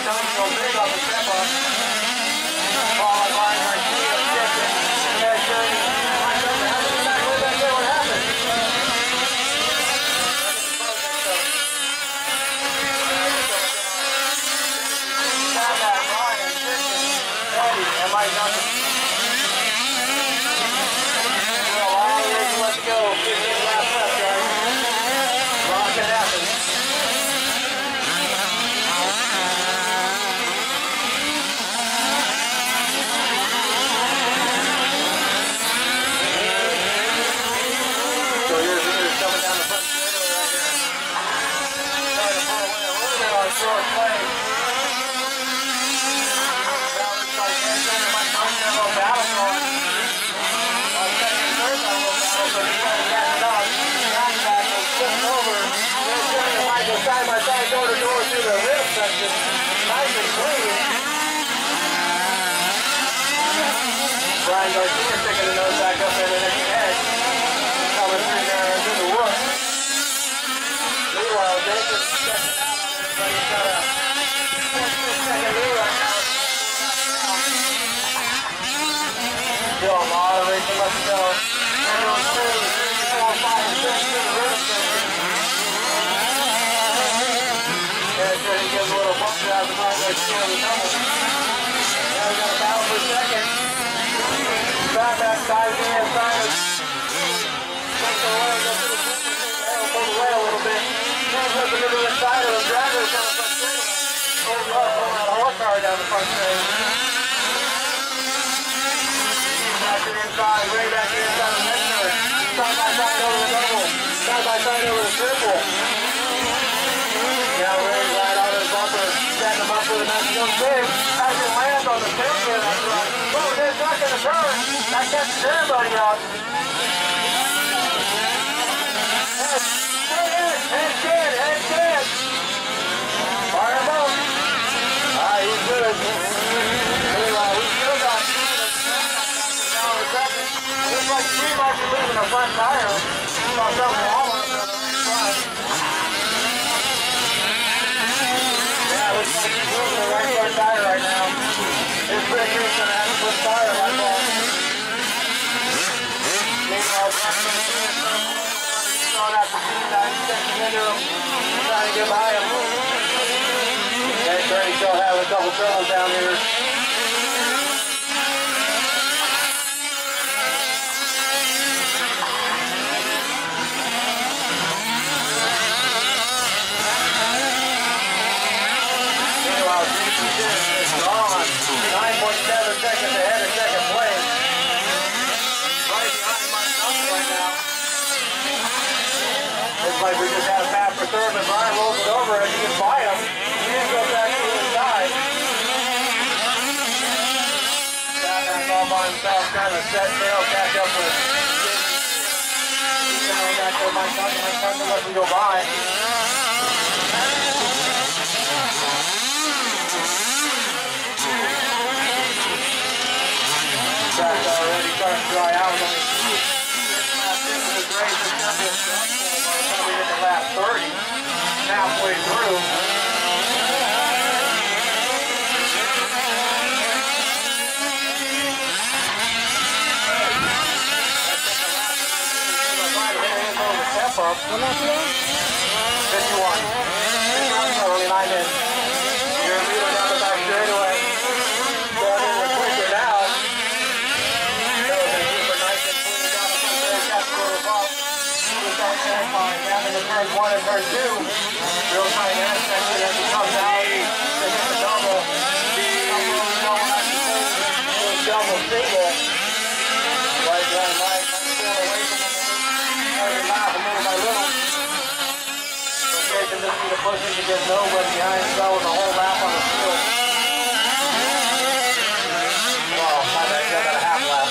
coming so big off the step up. Followed by Garcia, shifting. Ed turning. Mike up the half of the back. Way back there, what happened? Got that Ryan, shifting. Eddie, and Mike Duncan. Well, all the way, let's go. 15 laps left, guys. Rock it happens. Short play. That looks like Ed Ramirez might come in a little battle going. Second and third on a little battle, so he's trying to catch it up. Back goes flipping over. Ed Ramirez might go side by side, door to door through the rib section. Nice and clean. Brian Garcia sticking the nose back up there to the next edge. Coming through there into the wood. Meanwhile, Jason checking out. But he's got a 6-second lead right now. Still a lot of racing left to go. They're doing 2, 3, 4, 5, 6 to the rhythm section. And he gives a little bump out of the front right here on the double. Now we got a battle for second. Back side of the inside. Takes the way, goes to the front, pull away a little bit. Up into the side of the driver down the front straight. Pulling that horsepower down the front straight. Back to the inside, way back to the inside of the next turn. Side by side over the double. Side by side over the triple. Now Ray's right out of the bumper. Setting him up for the next jump big. As it lands on the tailgate on the front. Whoa, there's not going to turn. That catches everybody out. Head. Fire him up. He's good. Anyway, we still got down the second. Looks like he might be losing a front tire. Saw something wrong with it on the front. Yeah, looks like he's losing the right front tire right now. His breaker's going to have to put the tire like that. Meanwhile, on after 2, 9 seconds into him, trying to get by him. And Bernie still having a couple troubles down here. Meanwhile, GP6 is gone. 9.7 seconds ahead of second place. Right behind my number right now. Looks like we just had a pass for third, but Brian rolls it over and he can buy him. He didn't go back to the side. That's all by himself, trying to set sail, catch up with he's going back there, Mike Duncan lets him go by. Track's already starting to dry out. This is a great we get to lap 30, halfway through. Step up. 51. 51, so only 9 in. You're leading down the back straightaway. Going in with quicker now. So they're super nice and clean down the front there, catch a little bump. That check line down in the turn 1 and turn 2. Real tight end section as he comes out. They hit the double. Double single. Right down right. Still away from him. Every lap, little by little. So Jason doesn't need to push him to get nobody behind himself with the whole lap on the field. Well, I bet he's got a half lap.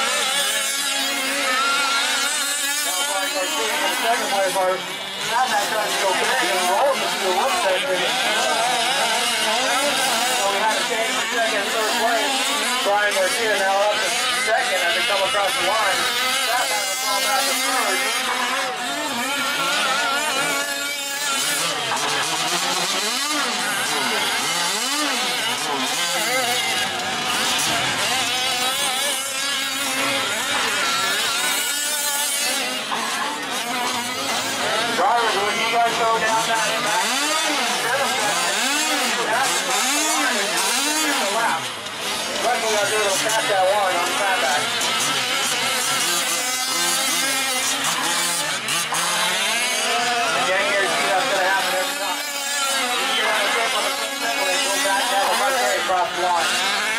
In the second place, our not that trying to go big and rolls into the wood section. So we had to change the second and third place. Brian Garcia now up to second as they come across the line. That man will fall back to third. to do is catch that one on the fat back. Again, guarantee that's going to happen every time. You want to take on the front middle and go back down the front carry across the line.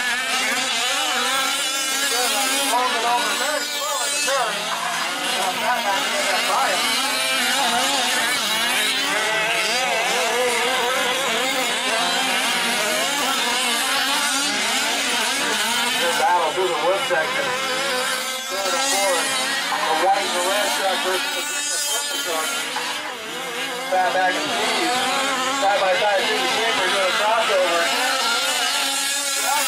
Hold it over very slow in the turn. Now fat back to get that by him. Battle through the wood section. Third and fourth. The white and the red truck versus the green and purple truck. Fat back and cheese. Side by side through the camper doing a crossover. That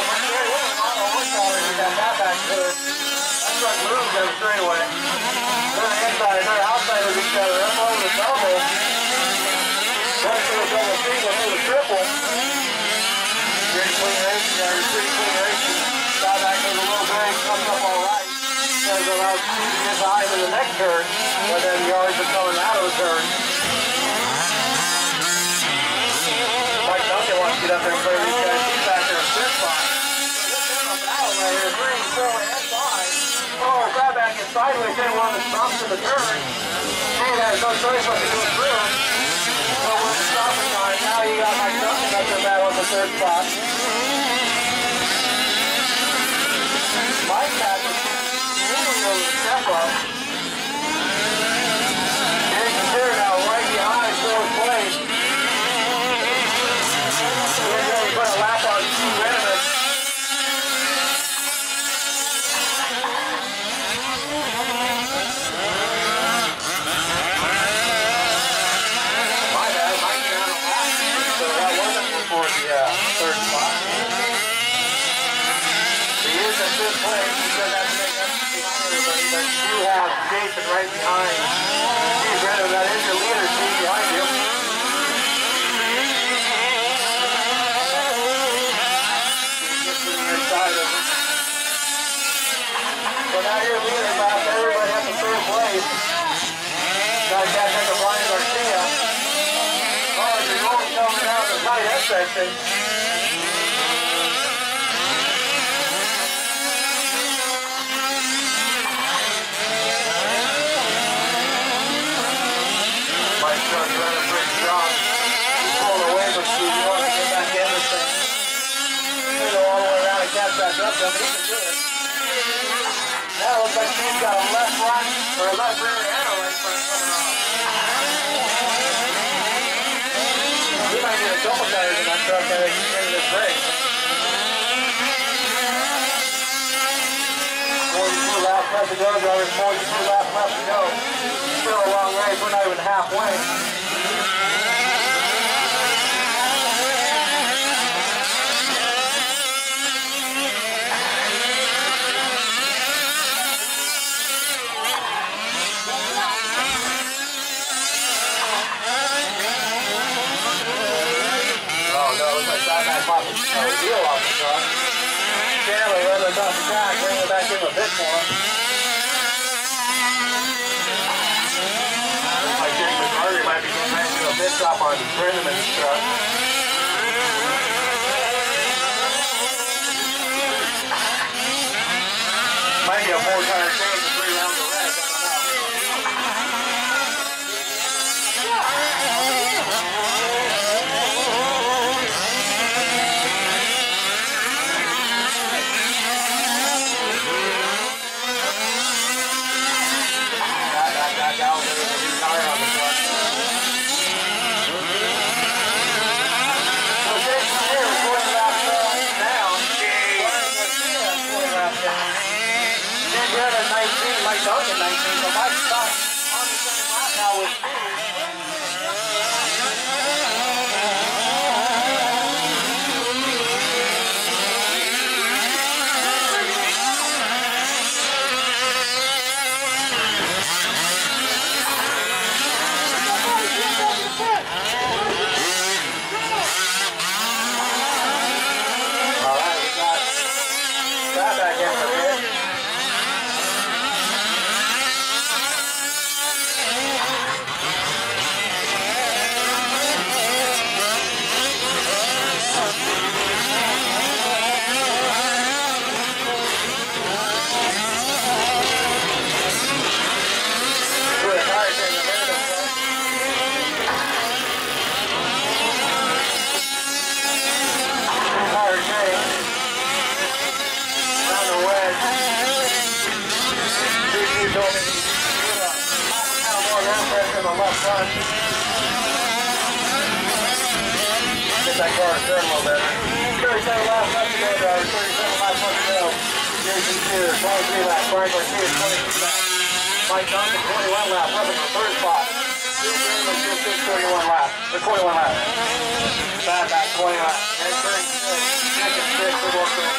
back good. That truck moves them straight away. They're inside and they're outside of each other. Up over the double. One to the double single to the triple. Pretty clean racing there. Pretty clean racing. Side back goes a little break. Comes up all right. Does allow speed to get high to the next turn. But then the yards are coming out of the turn. Mike Duncan wants to get up there and clear these guys. He's back there in fifth spot. Right here, green, forward, and side. Oh, grab back and sideways, then one that stops in the turn. He has no choice but to go through. So with the stopping line, now you got Mike Duncan up there battle in the third spot. Mike has a really step up. Here's the turn now, right behind fourth place. He's going to put a lap on Ed Ramirez. Third spot. He is in fifth place because that's behind everybody, but you have Jason right behind. He's ready, that is your leader, see behind you. Get to the inside of him. So now your leader left everybody up in third place. Got to catch up to Brian Garcia. Oh, you're going coming down the tight end section. Mike's running pretty strong. He's pulling away from Steve. He wants to get back in this thing. He'll go all the way around and catch back up, but he can do it. Now it looks like Steve's got a left front, or a left rear and a right front coming off. We might need a double tires in that truck at the end of this race. 42 laps left to go, drivers. 42 laps left to go. Still a long race. We're not even halfway. Deal off the truck. Stanley runs us off the track, bring it back in a bit more. I think McCarty might be getting back to a pit stop on Brenneman's truck. Might be a 4-tire change to 3 rounds of red, I don't know. Down there with a new tire on the truck. So Jason here is 40 laps down. 40 laps down. Then you're at 19, Mike Duncan 19, so Mike's stuck on the same lap now with that car to turn a little better. 37 laps left to go, driver. 37 laps left to go. Jason Sears, 23 laps. Franklin Sears, 22 laps. Mike Johnson, 21 laps. Up in the third spot. Bill Graham, 21 laps. Or 21 laps. Back 20 laps. And Frank Sears, second, 6,